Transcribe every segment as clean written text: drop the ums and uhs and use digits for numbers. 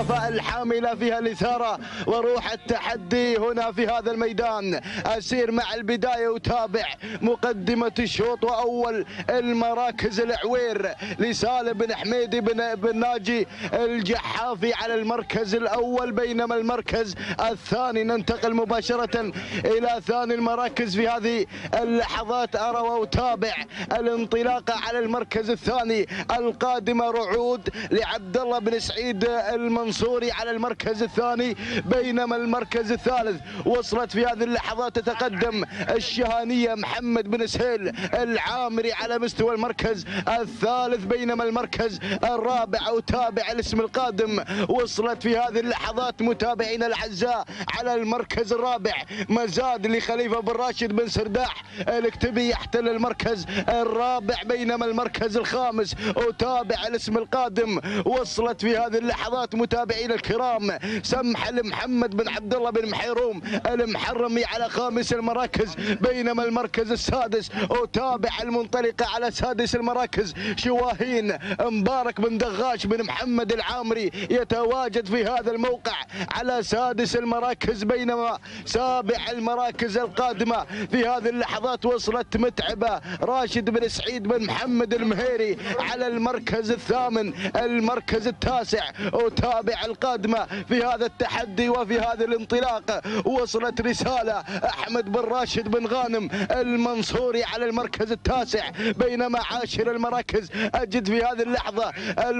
الوفاء الحاملة فيها الإثارة وروح التحدي هنا في هذا الميدان. أسير مع البداية وتابع مقدمة الشوط وأول المراكز العوير لسالم بن حميدي بن ناجي الجحافي على المركز الأول، بينما المركز الثاني ننتقل مباشرة إلى ثاني المراكز في هذه اللحظات. أرى وأتابع الانطلاقة على المركز الثاني القادمة رعود لعبد الله بن سعيد المنصوري على المركز الثاني، بينما المركز الثالث وصلت في هذه اللحظات تتقدم الشهانية محمد بن سهيل العامري على مستوى المركز الثالث، بينما المركز الرابع وتابع الاسم القادم وصلت في هذه اللحظات متابعينا الاعزاء على المركز الرابع مزاد لخليفه بن راشد بن سرداح الكتبي يحتل المركز الرابع، بينما المركز الخامس وتابع الاسم القادم وصلت في هذه اللحظات متابعينا الكرام سمح لمحمد بن عبد الله بن محيروم المحرمي على خامس المراكز، بينما المركز السادس وتابع المنطلقه على سادس المراكز شواهين مبارك بن دغاش بن محمد العامري يتواجد في هذا الموقع على سادس المراكز، بينما سابع المراكز القادمه في هذه اللحظات وصلت متعبه راشد بن سعيد بن محمد المهيري على المركز الثامن. المركز التاسع وتابع القادمه في هذا التحدي وفي هذا الانطلاق وصلت رساله احمد بن راشد بن غانم المنصوري على المركز التاسع، بينما عاشر المراكز اجد في هذه اللحظه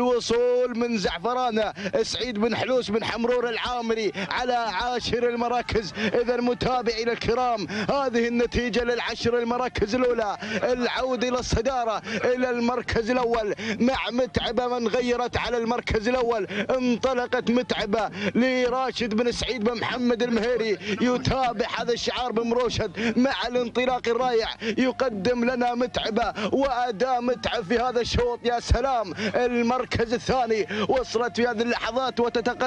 الوصول من زعفرانه سعيد بن حلوس بن حمرور العامري على عاشر المراكز. اذا متابعينا الكرام هذه النتيجه للعشر المراكز الاولى، العوده الى الصداره الى المركز الاول مع متعبه من غيرت على المركز الاول. انطلقت متعبه لراشد بن سعيد بن محمد المهيري يتابع هذا الشعار بمروشد مع الانطلاق الرائع يقدم لنا متعبه واداء متعب في هذا الشوط. يا سلام، المركز الثاني وصلت في هذه اللحظات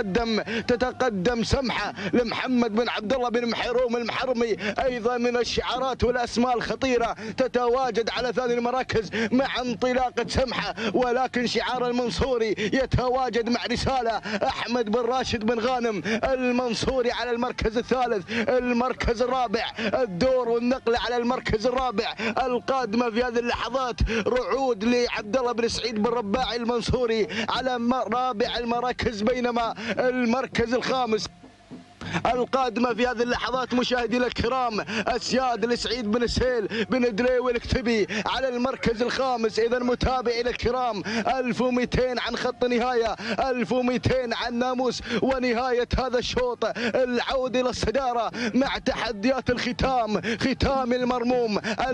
وتتقدم سمحه لمحمد بن عبد الله بن محيروم المحرمي، ايضا من الشعارات والاسماء الخطيره تتواجد على ثاني المراكز مع انطلاقه سمحه، ولكن شعار المنصوري يتواجد مع رساله احمد بن راشد بن غانم المنصوري على المركز الثالث. المركز الرابع الدور والنقله على المركز الرابع القادمه في هذه اللحظات رعود لعبد الله بن سعيد بن رباعي المنصوري على رابع المراكز، بينما المركز الخامس القادمة في هذه اللحظات مشاهدينا الكرام اسياد لسعيد بن سهيل بن دليوي الكتبي على المركز الخامس. اذا متابعينا الكرام 1200 عن خط نهايه، 1200 عن ناموس ونهايه هذا الشوط، العوده الى الصداره مع تحديات ختام المرموم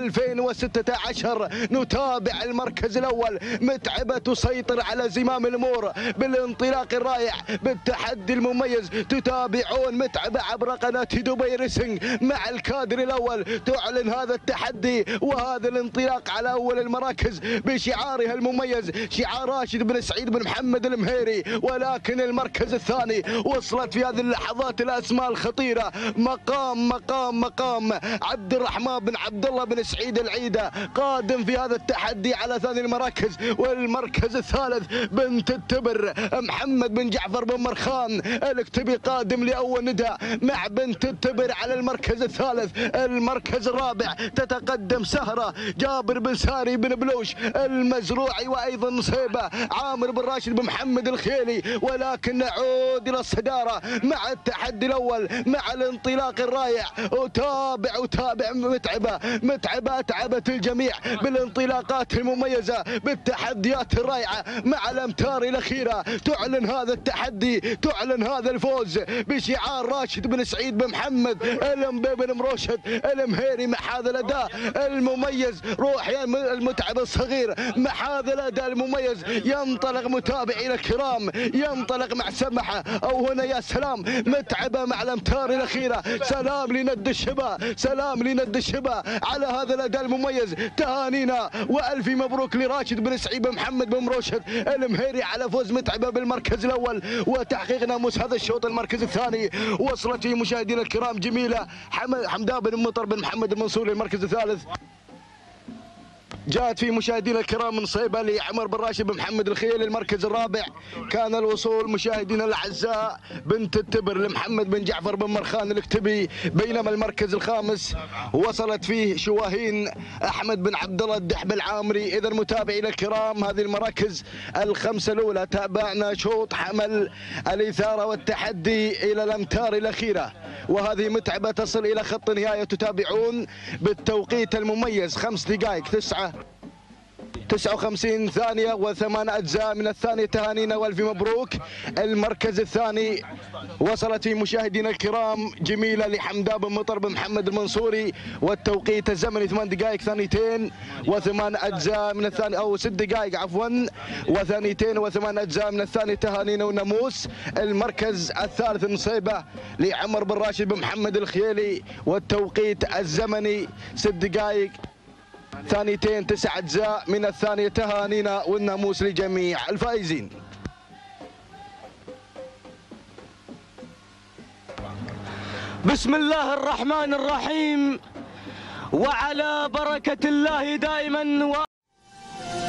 2016. نتابع المركز الاول متعبه تسيطر على زمام الامور بالانطلاق الرائع بالتحدي المميز. تتابعون متعبة عبر قناة دبي ريسنج مع الكادر الأول تعلن هذا التحدي وهذا الانطلاق على أول المراكز بشعارها المميز شعار راشد بن سعيد بن محمد المهيري، ولكن المركز الثاني وصلت في هذه اللحظات الأسماء الخطيرة مقام عبد الرحمن بن عبد الله بن سعيد العيدة قادم في هذا التحدي على ثاني المراكز. والمركز الثالث بنت التبر محمد بن جعفر بن مرخان الكتبي قادم لأول نداء مع بنت التبر على المركز الثالث. المركز الرابع تتقدم سهرة جابر بن ساري بن بلوش المزروعي وأيضا نصيبة عامر بن راشد بن محمد الخيلي، ولكن نعود إلى الصدارة مع التحدي الأول مع الانطلاق الرائع. وتابع متعبة أتعبت الجميع بالانطلاقات المميزة بالتحديات الرائعة مع الأمتار الأخيرة. تعلن هذا التحدي تعلن هذا الفوز بشعار راشد بن سعيد بن محمد المبي بن مروشد المهيري مع هذا الاداء المميز. روح يا المتعب الصغير مع هذا الاداء المميز ينطلق متابعينا الكرام ينطلق مع سمحه او هنا يا سلام متعبه مع الامتار الاخيره. سلام لند الشبا على هذا الاداء المميز. تهانينا والف مبروك لراشد بن سعيد بن محمد بن مروشد المهيري على فوز متعبه بالمركز الاول وتحقيق ناموس هذا الشوط. المركز الثاني وصلت فيه مشاهدينا الكرام جميله حمدان بن مطر بن محمد المنصوري المركز الثالث. جاءت في مشاهدينا الكرام من صيبة لعمر بن راشد بن محمد الخيلي. المركز الرابع كان الوصول مشاهدينا الاعزاء بنت التبر لمحمد بن جعفر بن مرخان الاكتبي، بينما المركز الخامس وصلت فيه شواهين احمد بن عبد الله الدحب العامري. اذا متابعينا الكرام هذه المراكز الخمسه الاولى تابعنا شوط حمل الاثاره والتحدي الى الامتار الاخيره، وهذه متعبه تصل الى خط النهايه. تتابعون بالتوقيت المميز 5 دقائق 59 ثانية و8 أجزاء من الثانية. تهانينا والف مبروك. المركز الثاني وصلت في مشاهدينا الكرام جميلة لحمدان بن مطر بن محمد المنصوري، والتوقيت الزمني 8 دقائق 2 و8 أجزاء من الثانية، أو 6 دقائق عفوا و2 و8 أجزاء من الثانية. تهانينا والناموس. المركز الثالث نصيبة لعمر بن راشد بن محمد الخيلي، والتوقيت الزمني 6 دقائق 2 9 أجزاء من الثانية. تهانينا والناموس لجميع الفائزين. بسم الله الرحمن الرحيم، وعلى بركة الله دائما